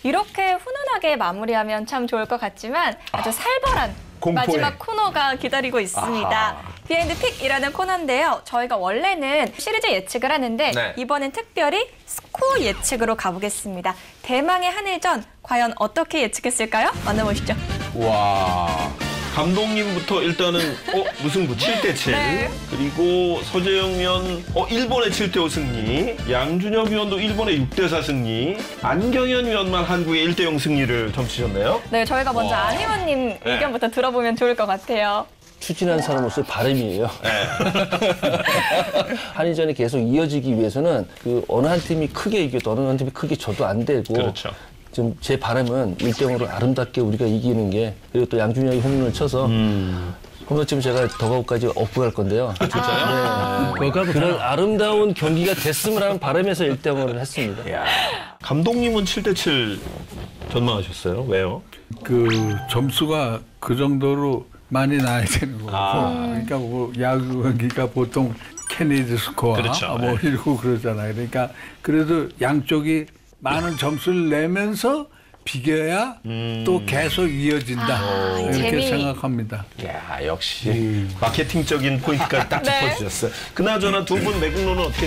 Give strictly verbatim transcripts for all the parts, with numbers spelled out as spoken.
이렇게 훈훈하게 마무리하면 참 좋을 것 같지만 아주 아, 살벌한 공포의. 마지막 코너가 기다리고 있습니다. 아하. 비하인드 픽이라는 코너인데요. 저희가 원래는 시리즈 예측을 하는데 네. 이번엔 특별히 스코어 예측으로 가보겠습니다. 대망의 한일전 과연 어떻게 예측했을까요? 만나보시죠. 와. 감독님부터 일단은 어 무승부 칠 대 칠. 네. 그리고 서재영 위원 어 일본의 칠 대 오 승리. 양준혁 위원도 일본의 육 대 사 승리. 안경현 위원만 한국의 일 대 영 승리를 점치셨네요. 네, 저희가 먼저 와. 안 의원님 네. 의견부터 들어보면 좋을 것 같아요. 추진하는 사람으로서의 바람이에요. 네. 한일전이 계속 이어지기 위해서는 그 어느 한 팀이 크게 이겨도 어느 한 팀이 크게 져도 안 되고 그렇죠. 좀 제 바람은 일 대 영으로 아름답게 우리가 이기는 게 그리고 또 양준혁이 홈런을 쳐서 음. 홈런 치면 제가 더가웃까지 업고 갈 건데요. 진짜요? 네. 그런 아름다운 경기가 됐음을 하는 바람에서 일 대 영으로 했습니다. 야. 감독님은 칠 대 칠 전망하셨어요? 왜요? 그 점수가 그 정도로 많이 나야 되는 거고. 아. 그러니까 뭐 야구 경기가 보통 케네디 스코어 그렇죠. 뭐 네. 이러고 그러잖아요. 그러니까 그래도 양쪽이 많은 점수를 내면서 비겨야 음. 또 계속 이어진다. 아, 이렇게 재미. 생각합니다. 야 역시 마케팅적인 포인트까지 딱 네. 짚어주셨어요. 그나저나 두 분 매국노는 어떻게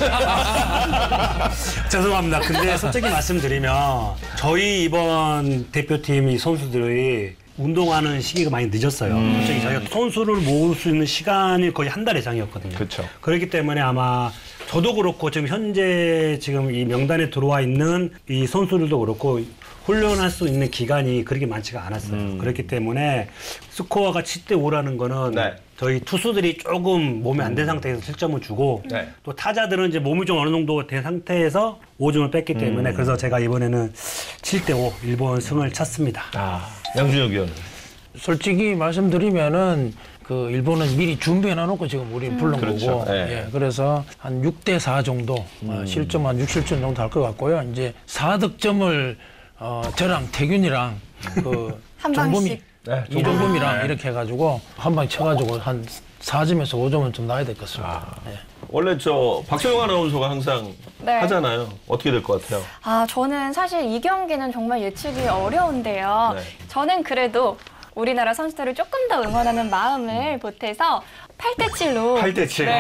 생각하세요? 죄송합니다. 근데 솔직히 말씀드리면 저희 이번 대표팀 선수들이 운동하는 시기가 많이 늦었어요. 음. 솔직히 저희가 선수를 모을 수 있는 시간이 거의 한 달 이상이었거든요. 그렇죠. 그렇기 때문에 아마 저도 그렇고 지금 현재 지금 이 명단에 들어와 있는 이 선수들도 그렇고 훈련할 수 있는 기간이 그렇게 많지가 않았어요. 음. 그렇기 때문에 스코어가 칠 대 오라는 거는 네. 저희 투수들이 조금 몸이 안 된 상태에서 칠 점을 주고 네. 또 타자들은 이제 몸이 좀 어느 정도 된 상태에서 오 점을 뺐기 때문에 음. 그래서 제가 이번에는 칠 대 오 일본 승을 찼습니다. 아 양준혁 위원. 솔직히 말씀드리면은 그 일본은 미리 준비해 놔놓고 지금 우리 부른 그렇죠. 거고, 네. 예, 그래서 한 육 대 사 정도 어, 실점 한 육, 칠 점 정도 할 것 같고요. 이제 사 득점을 어, 저랑 태균이랑 그 한 정범이, 방씩. 네, 이정범이랑 네. 이렇게 해가지고 한 방 쳐가지고 한 사 점에서 오 점은 좀 나야 될 것 같습니다. 아. 예. 원래 저 박소영 아나운서가 항상 네. 하잖아요. 어떻게 될 것 같아요? 아, 저는 사실 이 경기는 정말 예측이 어려운데요. 네. 저는 그래도 우리나라 선수들을 조금 더 응원하는 마음을 보태서 팔 대 칠로 팔 대 칠.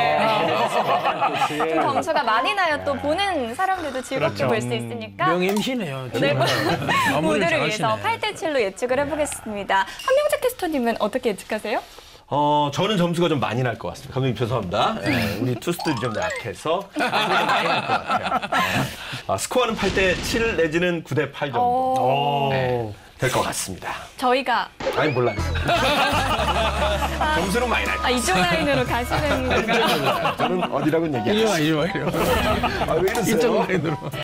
네. 좀 점수가 많이 나요. 또 보는 사람들도 즐겁게 그렇죠. 볼 수 있으니까. 명 엠씨네요. 네, 마무리를 무대를 잘 위해서 하시네. 팔 대 칠로 예측을 해보겠습니다. 한명재 캐스터님은 어떻게 예측하세요? 어, 저는 점수가 좀 많이 날 것 같습니다. 감독님 죄송합니다. 네, 우리 투수들이 좀 약해서 점수가 좀 많이 날 것 같아요. 네. 아, 스코어는 팔 대 칠 내지는 구 대 팔 정도 어, 네, 될 것 같습니다. 저희가 아니 몰라요. 점수는 많이 날 아, 이쪽 라인으로 가시는 건가요? 저는 어디라고는 얘기 안 이리 와, 했어요. 이리 와, 이리 와. 아, 왜 이러세요? 이쪽 라인으로.